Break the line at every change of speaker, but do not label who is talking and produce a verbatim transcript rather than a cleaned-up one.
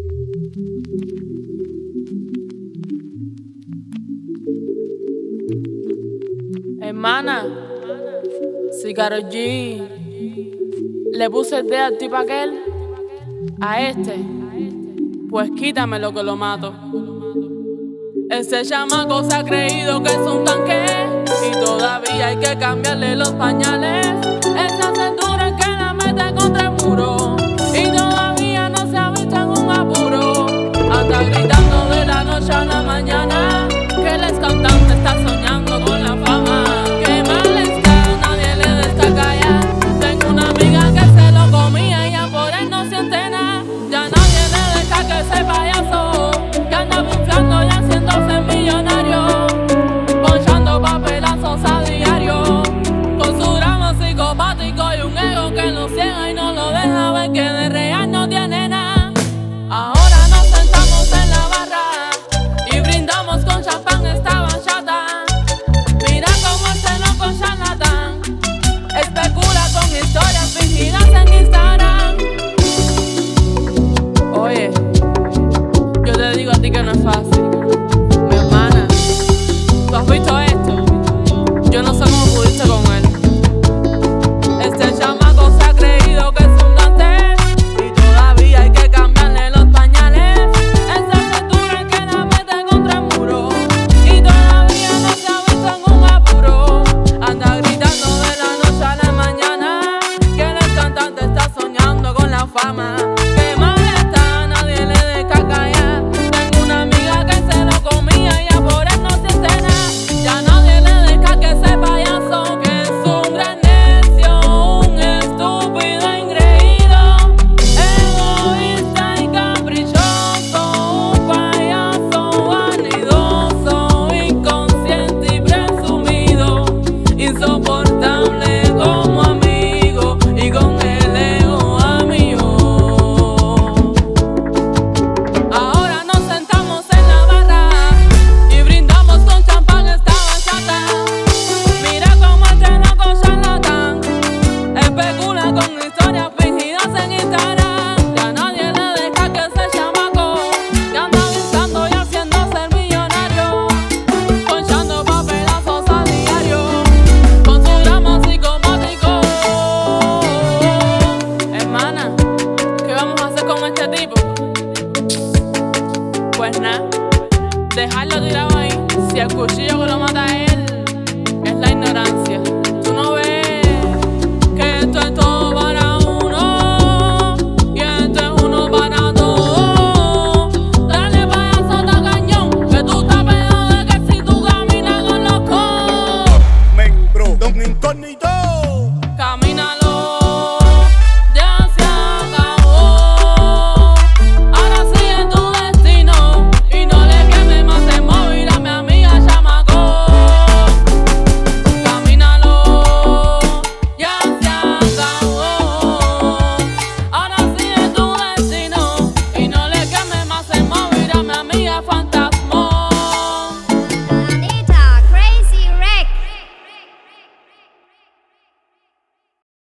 Hermana, si Karol G le puse el dedo al tipo aquel, a este, pues quítamelo que lo mato. Ese chamaco se ha creído que es un tanque y todavía hay que cambiarle los pañales. Esa cintura que la mete contra el muro y todavía no se ha visto en un apuro. Anda gritando de la noche a la mañana que el ex cantante está soñando con la fama. Qué mal está, nadie le destaca ya. Tengo una amiga que se lo comía y ya por él no siente nada. Ya nadie le deja que ese payaso que anda bufando y haciéndose millonario, ponchando papelazos a diario, con su drama psicopático y un ego que lo ciega y no lo deja ver que de real no tiene nada. Ahora nos sentamos en la barra y brindamos con champán esta bachata. Mira cómo este loco charlatán especula con historias fingidas en Instagram. Oye, yo te digo a ti que no es fácil, mi hermana. ¿Tú has visto esto? Yo no sé cómo pudiste con él. Este chamaco se ha creído que es un Dante y todavía hay que cambiarle los pañales. Esa cintura que la mete contra el muro y todavía no se ha visto en un apuro. Anda gritando de la noche a la mañana que el cantante está soñando con la fama. Qué mal está, nadie le deja callar. Tengo una amiga que se lo comía y ya por él no siente nada. Ya nadie le deja que ese payaso que es un gran necio, un estúpido engreído, egoísta y caprichoso, un payaso vanidoso, inconsciente y presumido, insoportable como amigo y con el ego a millón. Ahora nos sentamos en la barra y brindamos con champán esta bachata. Mira cómo este loco charlatán especula con historias fingidas en Instagram. Ya nadie le deja que ese chamaco que anda buscando y haciéndose el millonario, ponchando papelazos a diario, con su drama psicopático. Hermana, ¿qué vamos a hacer con este tipo? Pues nada, dejarlo tirado ahí. Si el cuchillo que lo